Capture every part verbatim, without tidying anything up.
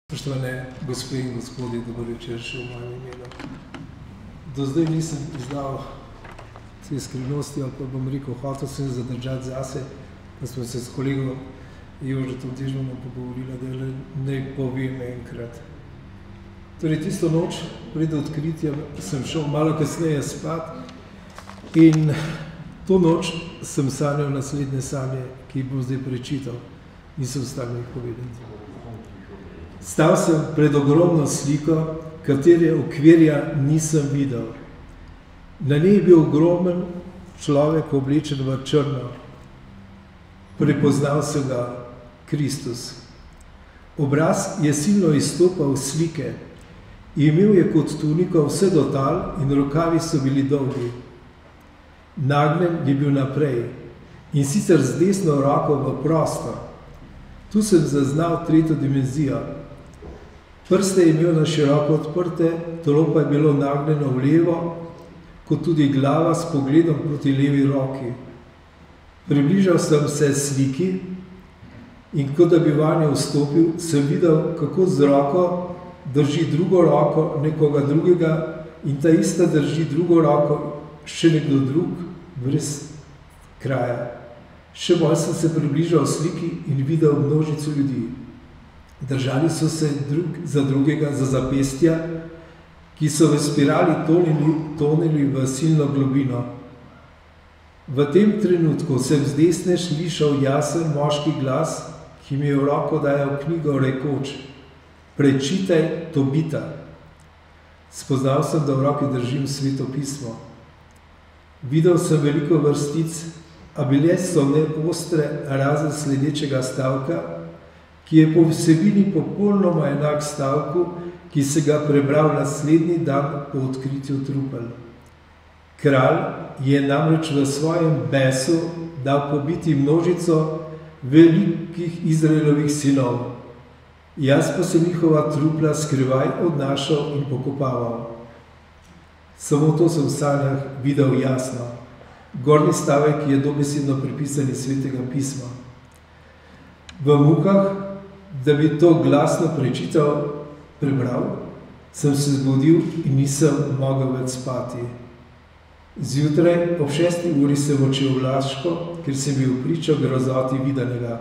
Spoštovane gospe in gospodje, dober večer še v mojem imenu. Do zdaj nisem izdal te skrivnosti, ali pa bom rekel, hotel sem zadržati zase, da smo se s kolegom Jožetom Dežmanom pogovorili, da ne povem enkrat. Torej, tisto noč pred odkritjem sem šel malo kasneje spat in to noč sem sanjal naslednje sanje, ki jih bom zdaj prečital. Nisem stal jih povedati. Stal sem pred ogromno sliko, katere okvirja nisem videl. Na njej je bil ogromen človek oblečen v črno. Prepoznal sem ga Kristus. Obraz je silno izstopal slike. Imel je kot tuniko vse do tal in rokavi so bili dolgi. Nagnjen je bil naprej in sicer z desno roko v prostor. Tu sem zaznal tretjo dimenzijo. Prste je imel na široko odprte, telo pa je bilo nagnjeno v levo, kot tudi glava s pogledom proti levi roki. Približal sem se sliki in kot da bi vanjo vstopil, sem videl, kako z roko drži drugo roko nekoga drugega in ta ista drži drugo roko še nekdo drug, brez kraja. Še bolj sem se približal sliki in videl množico ljudi. Držali so se drug za drugega za zapestja, ki so v spirali tonili, tonili v silno globino. V tem trenutku sem z desne slišal jasen moški glas, ki mi je v roko dajal knjigo rekoč: "Prečitaj Tobita." Spoznal sem, da v roki držim Sveto pismo. Videl sem veliko vrstic, a bile so ne ostre, razen sledečega stavka, ki je po vsebini popolnoma enak stavku, ki se ga prebral naslednji dan po odkritju trupel. Kralj je namreč v svojem besu dal pobiti množico velikih Izraelovih sinov. Jaz pa sem njihova trupla skrivaj odnašal in pokopaval. Samo to sem v sanjah videl jasno. Gornji stavek je dobesedno pripisan iz Svetega pisma. V mukah, da bi to glasno prečital, prebral, sem se zbudil in nisem mogel več spati. Zjutraj ob šesti uri sem odšel v Laško, ker sem bil priča grozoti videnega.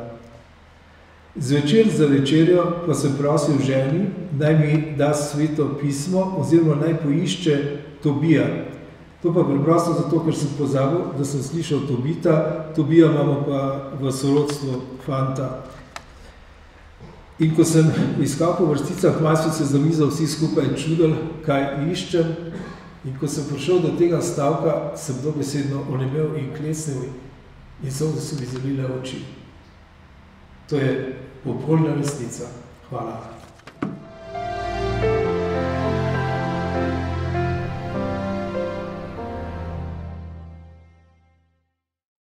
Zvečer za večerjo pa sem prosil ženi, naj mi da Sveto pismo oziroma naj poišče Tobija. To pa preprosto zato, ker sem pozabil, da sem slišal Tobita, Tobija imamo pa v sorodstvu fanta. In ko sem iskal po vrsticah, malo so se za mizo vsi skupaj čudili, kaj iščem. In ko sem prišel do tega stavka, sem dobesedno onemel in klesnil in solze so mi zalile oči. To je popolna resnica. Hvala.